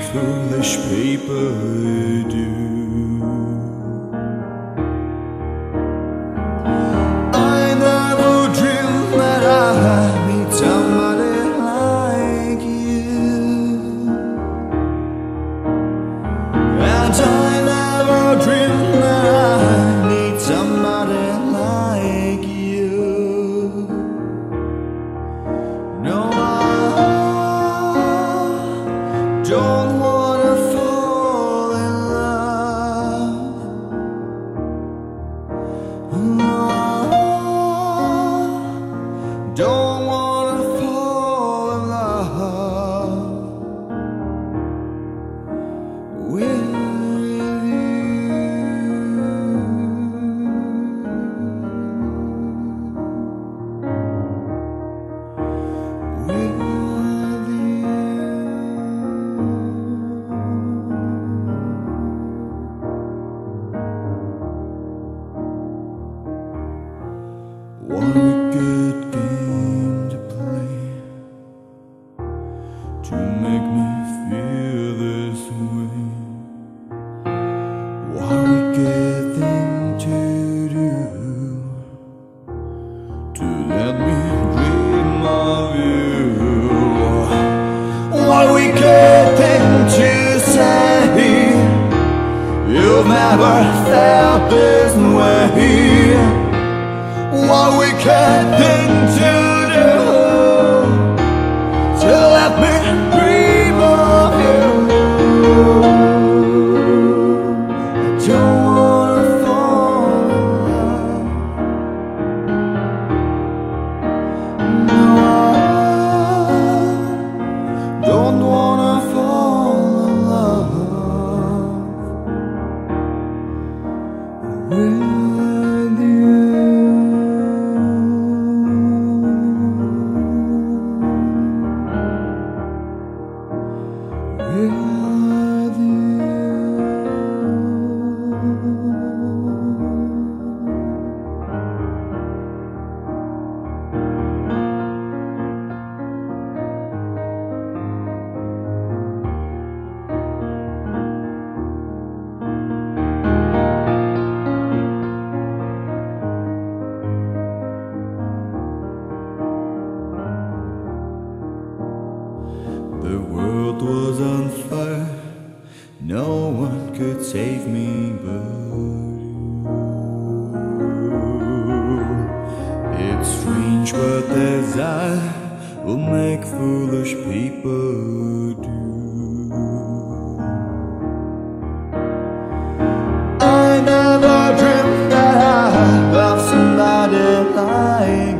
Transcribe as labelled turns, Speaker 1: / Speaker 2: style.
Speaker 1: foolish people do. I never dreamed that I'd meet somebody like you, and I never dreamed that I'd meet somebody like you. No, don't wanna fall in love. No, don't wanna fall in love with one wicked game to play to make me feel this way. What wicked thing to do to let me dream of you. What wicked thing to say, you've never felt this way. What wicked thing to do to let me dream of you. I don't wanna fall in love. No, I don't wanna fall in love with you. The world was on fire, no one could save me but you. It's strange what desire will make foolish people do. I never dreamed that I'd love somebody like